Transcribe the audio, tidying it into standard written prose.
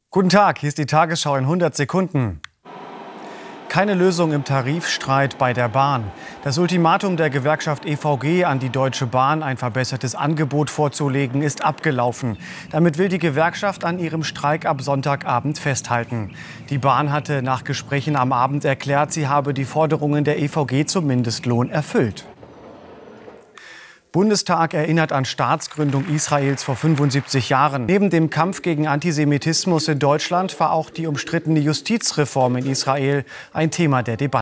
Guten Tag, hier ist die Tagesschau in 100 Sekunden. Keine Lösung im Tarifstreit bei der Bahn. Das Ultimatum der Gewerkschaft EVG an die Deutsche Bahn, ein verbessertes Angebot vorzulegen, ist abgelaufen. Damit will die Gewerkschaft an ihrem Streik ab Sonntagabend festhalten. Die Bahn hatte nach Gesprächen am Abend erklärt, sie habe die Forderungen der EVG zum Mindestlohn erfüllt. Bundestag erinnert an Staatsgründung Israels vor 75 Jahren. Neben dem Kampf gegen Antisemitismus in Deutschland war auch die umstrittene Justizreform in Israel ein Thema der Debatte.